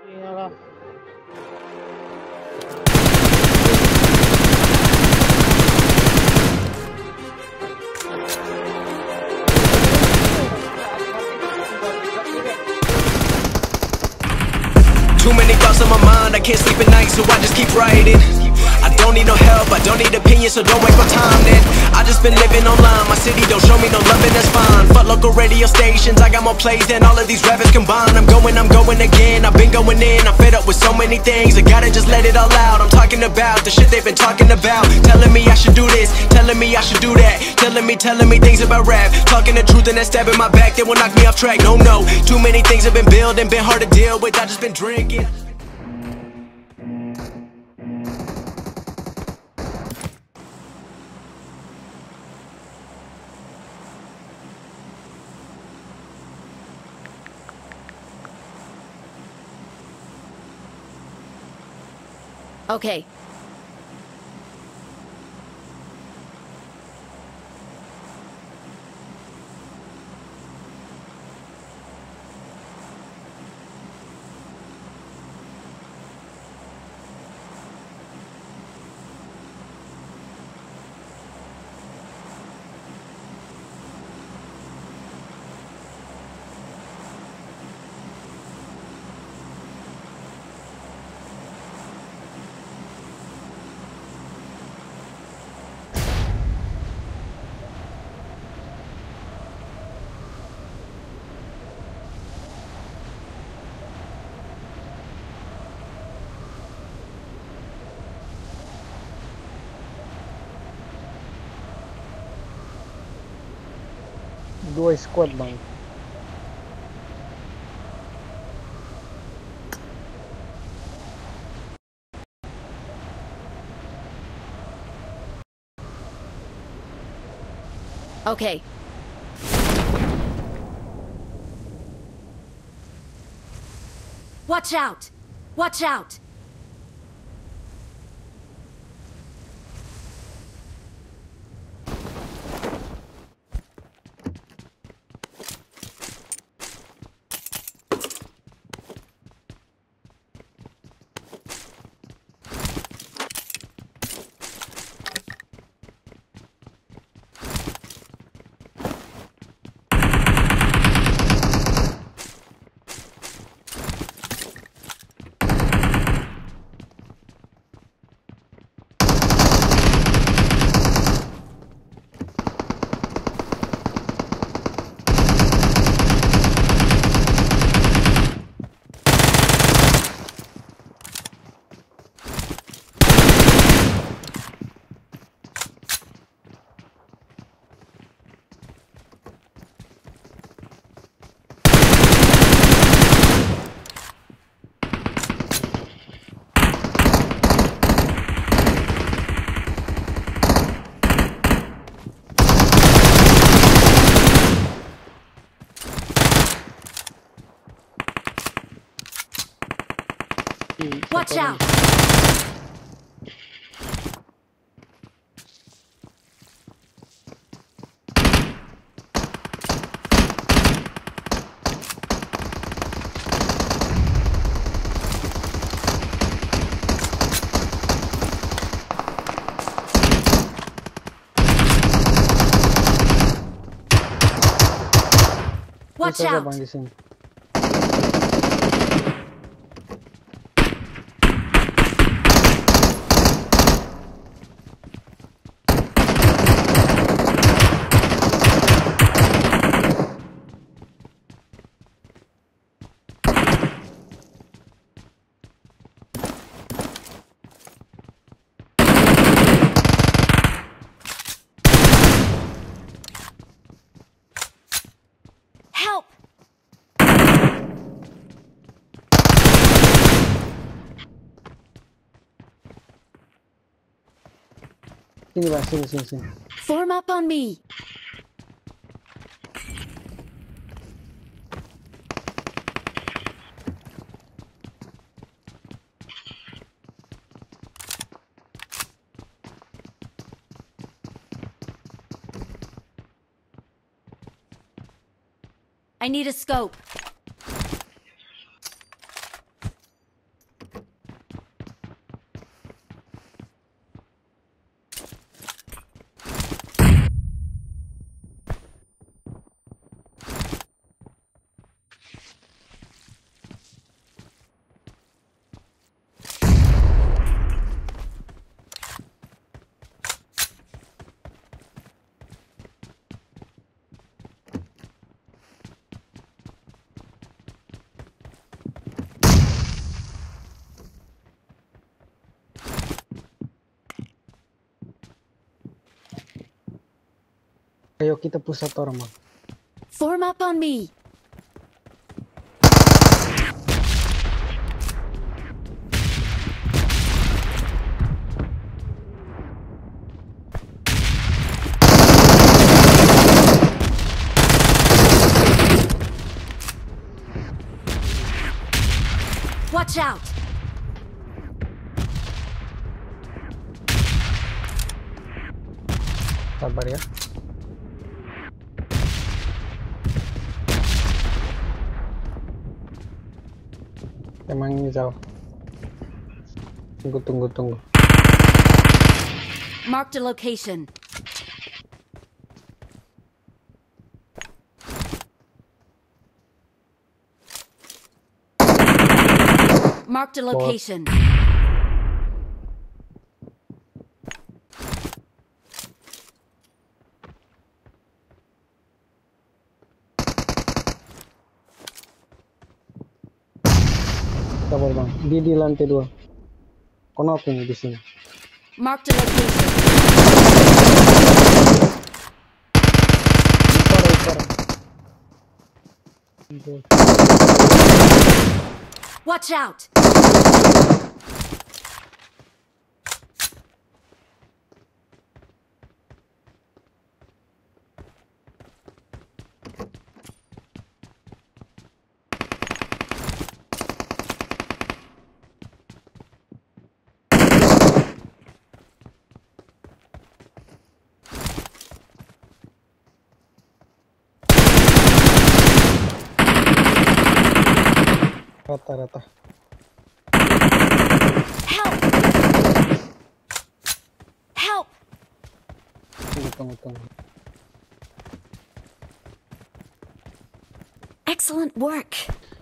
Salah. Too many thoughts on my mind, I can't sleep at night, so I just keep writing. I don't need no help, I don't need opinions, so don't waste my time then. I just been living online, my city don't show me no love and that's fine. Fuck local radio stations, I got more plays than all of these rappers combined. I'm going again, I've been going in, I'm fed up with so many things, I gotta just let it all out. I'm talking about the shit they've been talking about, telling me I should do this, telling me I should do that, telling me things about rap, talking the truth and that stab in my back, that will knock me off track. No, too many things have been building, been hard to deal with, I just been drinking. Okay. Dua squad bang. Okay. Watch out! Watch out! Watch out! Watch out! Bang di sini. Help! Sini bang, sini. Form up on me. I need a scope. Ayo kita push satu orang bang. Form up on me. Watch out! Sabar ya. Emang ini jauh. Tunggu. Marked a location. Marked a location. Sabar bang. Di lantai 2. Konopin di sini. Marked a location. Ikor. Watch out! Rata-rata. Help! Help! Tunggu. Excellent work.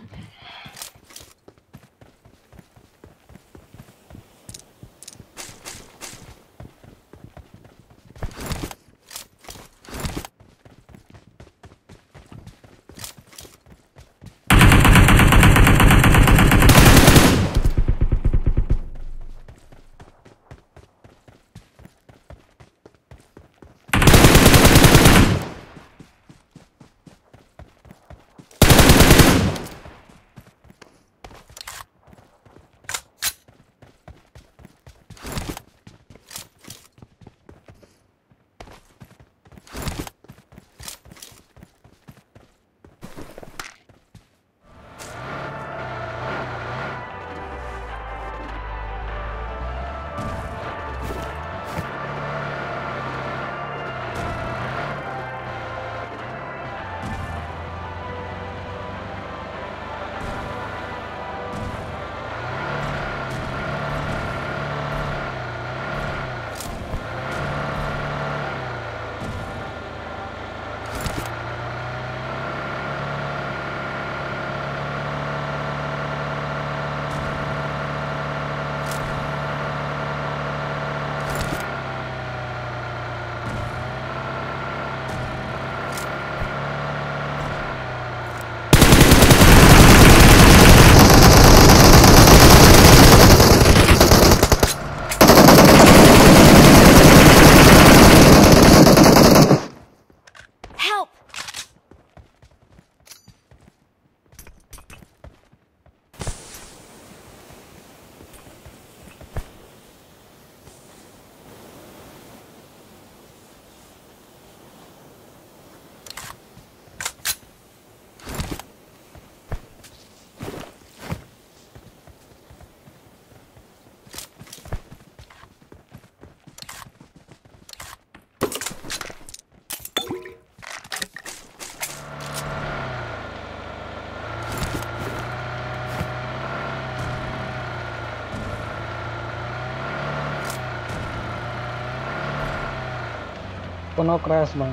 Kono crash bang.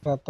Rata.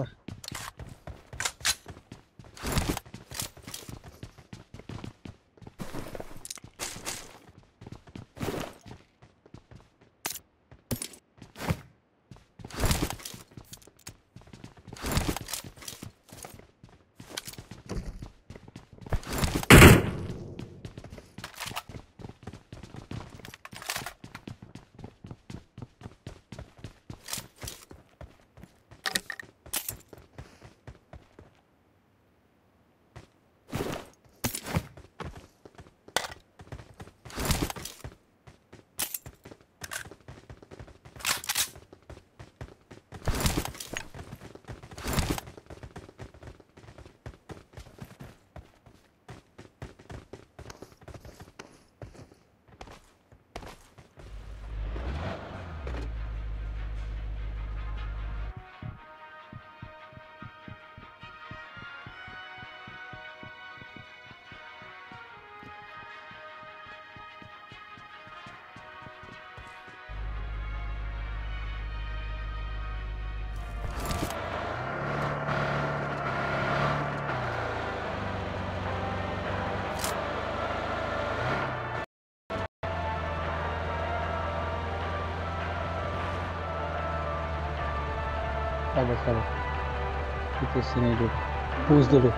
Sabar. Kita sini dulu. Push dulu.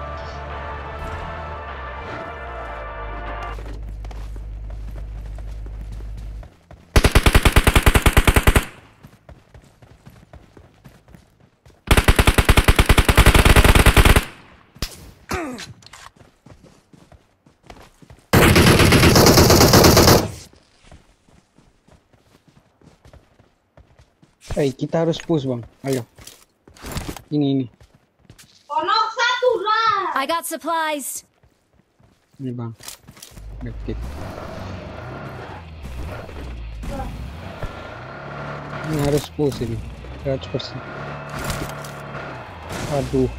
Kita harus push bang. Ayo. Ini. Onok satu lah. I got supplies. Ini bang. Medkit. Ini harus push ini. 100%. Aduh.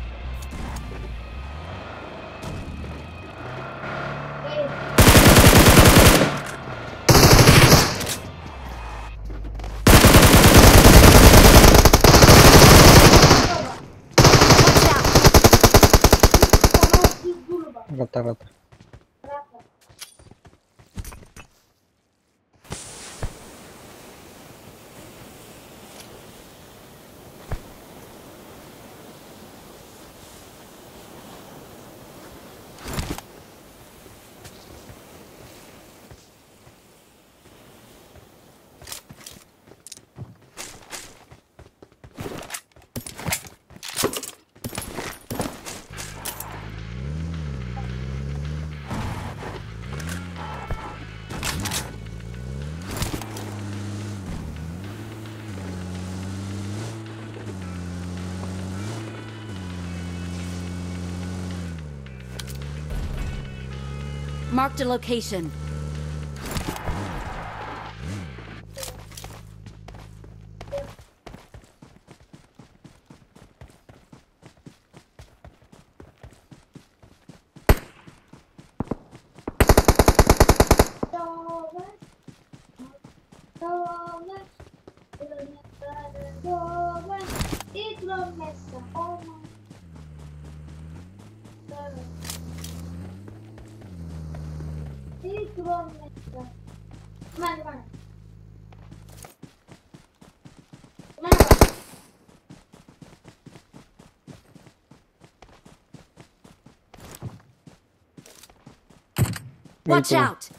Rata-rata. Marked a location. Mana? Watch Itu. out!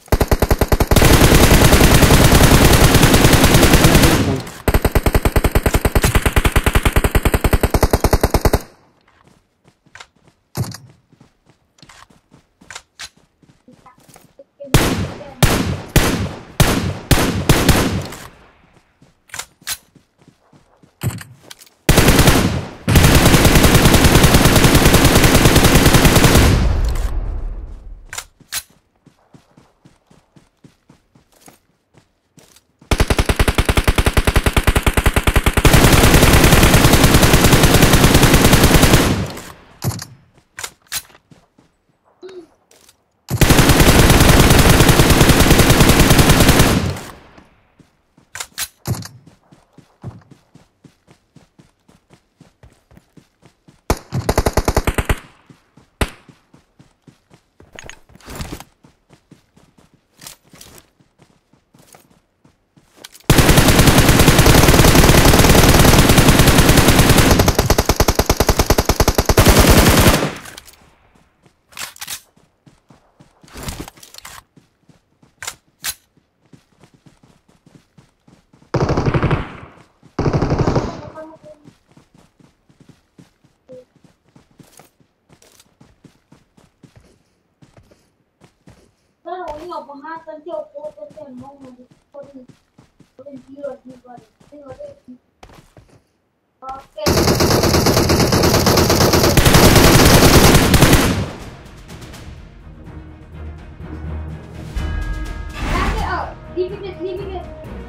Pero ini apa hatan dia foto dia mau foto video di bawah. Tengok deh. Oke. Nanti leave it. Gini.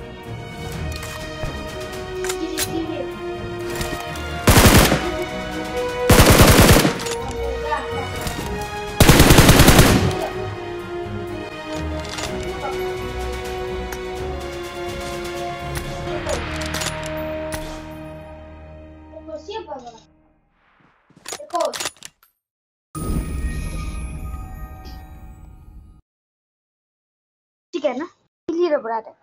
Siapa bang? Ikut. ठीक है ना, clear है brother.